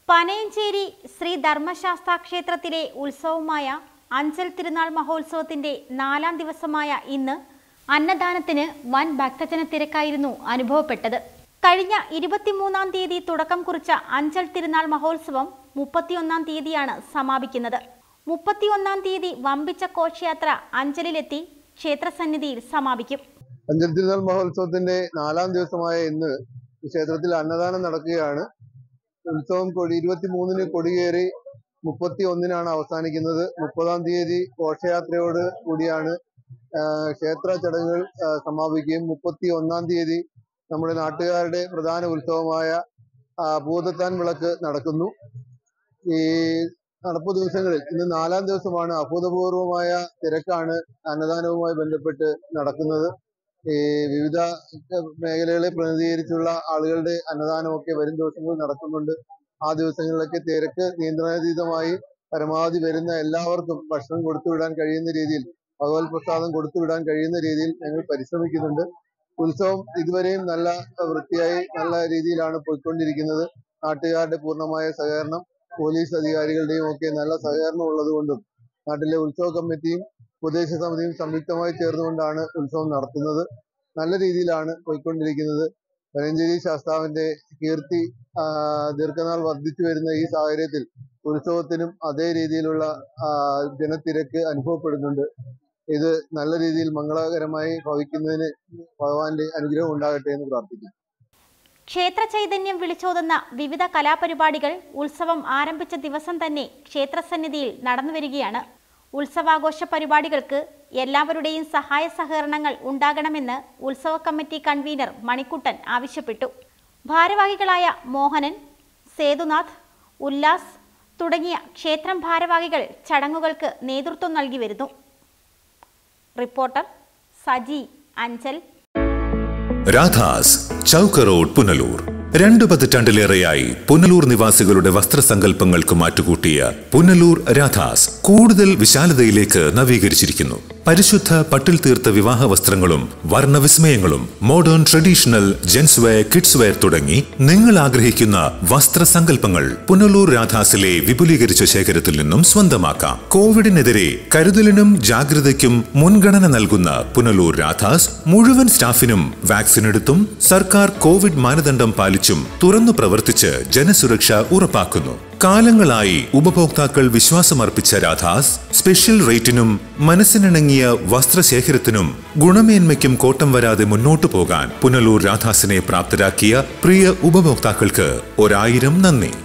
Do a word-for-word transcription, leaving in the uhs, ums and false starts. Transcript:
പനയഞ്ചേരി ശ്രീ ധർമ്മശാസ്താ ക്ഷേത്രത്തിലെ ഉത്സവമായ അഞ്ചൽ തിരുനാൾ മഹോത്സവത്തിന്റെ നാലാം ദിവസമായ ഇന്ന് അന്നദാനത്തിന് വൻ ഭക്തജന തിരക്കായിരുന്നു അനുഭവപ്പെട്ടത്. കഴിഞ്ഞ ഇരുപത്തിമൂന്നാം തീയതി തുടക്കം കുറിച്ച അഞ്ചൽ തിരുനാൾ മഹോത്സവം മുപ്പത്തിയൊന്നാം തീയതിയാണ് സമാപിക്കുന്നത്. മുപ്പത്തിയൊന്നാം തീയതി വമ്പിച്ച ഘോഷയാത്ര അഞ്ചലിലെത്തി ക്ഷേത്രസന്നിധിയിൽ സമാപിക്കും. അഞ്ചൽ തിരുനാൾ മഹോത്സവത്തിന്റെ നാലാം ദിവസമായ ഇന്ന് ക്ഷേത്രത്തിൽ അന്നദാനം നടക്കുകയാണ്. ഉത്സവം കൊടി ഇരുപത്തിമൂന്നിന് കൊടിയേറി മുപ്പത്തി ഒന്നിനാണ് അവസാനിക്കുന്നത്. മുപ്പതാം തീയതി ഘോഷയാത്രയോട് കൂടിയാണ് ക്ഷേത്ര ചടങ്ങുകൾ സമാപിക്കുകയും മുപ്പത്തി ഒന്നാം തീയതി നമ്മുടെ നാട്ടുകാരുടെ പ്രധാന ഉത്സവമായ ഭൂതത്താൻ വിളക്ക് നടക്കുന്നു. ഈ നടപ്പു ദിവസങ്ങളിൽ ഇന്ന് നാലാം ദിവസമാണ്. അഭൂതപൂർവമായ തിരക്കാണ് അന്നദാനവുമായി ബന്ധപ്പെട്ട് നടക്കുന്നത്. ഈ വിവിധ മേഖലകളെ പ്രതിനിധീകരിച്ചുള്ള ആളുകളുടെ അന്നദാനമൊക്കെ വരും ദിവസങ്ങളിൽ നടക്കുന്നുണ്ട്. ആ ദിവസങ്ങളിലൊക്കെ തിരക്ക് നിയന്ത്രണാതീതമായി പരമാവധി വരുന്ന എല്ലാവർക്കും ഭക്ഷണം കൊടുത്തുവിടാൻ കഴിയുന്ന രീതിയിൽ, ഭഗവത് പ്രസാദം കൊടുത്തുവിടാൻ കഴിയുന്ന രീതിയിൽ ഞങ്ങൾ പരിശ്രമിക്കുന്നുണ്ട്. ഉത്സവം ഇതുവരെയും നല്ല വൃത്തിയായി നല്ല രീതിയിലാണ് പോയിക്കൊണ്ടിരിക്കുന്നത്. നാട്ടുകാരുടെ പൂർണ്ണമായ സഹകരണം, പോലീസ് അധികാരികളുടെയും ഒക്കെ നല്ല സഹകരണം ഉള്ളതുകൊണ്ടും നാട്ടിലെ ഉത്സവ കമ്മിറ്റിയും ഉപദേശ സമിതിയും സംയുക്തമായി ചേർന്നുകൊണ്ടാണ് ഉത്സവം നടത്തുന്നത്. നല്ല രീതിയിലാണ് പോയിക്കൊണ്ടിരിക്കുന്നത്. പനയഞ്ചേരി ശാസ്താവിന്റെ കീർത്തി ദീർഘനാൾ വർദ്ധിച്ചു വരുന്ന ഈ സാഹചര്യത്തിൽ ഉത്സവത്തിനും അതേ രീതിയിലുള്ള ജനത്തിരക്ക് അനുഭവപ്പെടുന്നുണ്ട്. ഇത് നല്ല രീതിയിൽ മംഗളകരമായി ഭവിക്കുന്നതിന് ഭഗവാന്റെ അനുഗ്രഹം ഉണ്ടാകട്ടെ എന്ന് പ്രാർത്ഥിക്കുന്നു. ക്ഷേത്ര ചൈതന്യം വിളിച്ചോതുന്ന വിവിധ കലാപരിപാടികൾ ഉത്സവം ആരംഭിച്ച ദിവസം തന്നെ ക്ഷേത്രസന്നിധിയിൽ നടന്നുവരികയാണ്. ഉത്സവാഘോഷ പരിപാടികൾക്ക് എല്ലാവരുടെയും സഹായ സഹകരണങ്ങൾ ഉണ്ടാകണമെന്ന് ഉത്സവ കമ്മിറ്റി കൺവീനർ മണിക്കുട്ടൻ ആവശ്യപ്പെട്ടു. ഭാരവാഹികളായ മോഹനൻ, സേതുനാഥ്, ഉല്ലാസ് തുടങ്ങിയ ക്ഷേത്രം ഭാരവാഹികൾ ചടങ്ങുകൾക്ക് നേതൃത്വം നൽകി വരുന്നു. റിപ്പോർട്ടർ സജി, അഞ്ചൽ. രാധാസ്, ചൗക്ക് റോഡ്, പുനലൂർ. രണ്ടു പതിറ്റാണ്ടിലേറെയായി പുനലൂർ നിവാസികളുടെ വസ്ത്രസങ്കല്പങ്ങൾക്ക് മാറ്റുകൂട്ടിയ പുനലൂർ രാധാസ് കൂടുതൽ വിശാലതയിലേക്ക് നവീകരിച്ചിരിക്കുന്നു. പരിശുദ്ധ പട്ടിൽ തീർത്ത വിവാഹ വസ്ത്രങ്ങളും വർണ്ണവിസ്മയങ്ങളും modern traditional gents wear, kids wear തുടങ്ങി നിങ്ങൾ ആഗ്രഹിക്കുന്ന വസ്ത്രസങ്കല്പങ്ങൾ പുനലൂർ രാധാസിലെ വിപുലീകരിച്ച ശേഖരത്തിൽ നിന്നും സ്വന്തമാക്കാം. കോവിഡിനെതിരെ കരുതലിനും ജാഗ്രതയ്ക്കും മുൻഗണന നൽകുന്ന പുനലൂർ രാധാസ് മുഴുവൻ സ്റ്റാഫിനും വാക്സിൻ എടുത്തും സർക്കാർ കോവിഡ് മാനദണ്ഡം പാലിച്ചും തുറന്നു പ്രവർത്തിച്ച് ജനസുരക്ഷ ഉറപ്പാക്കുന്നു. കാലങ്ങളായി ഉപഭോക്താക്കൾ വിശ്വാസമർപ്പിച്ച രാധാസ് സ്പെഷ്യൽ റേറ്റിനും മനസ്സിനിണങ്ങിയ വസ്ത്രശേഖരത്തിനും ഗുണമേന്മയ്ക്കും കോട്ടം വരാതെ മുന്നോട്ടു പോകാൻ പുനലൂർ രാധാസിനെ പ്രാപ്തരാക്കിയ പ്രിയ ഉപഭോക്താക്കൾക്ക് ഒരായിരം നന്ദി.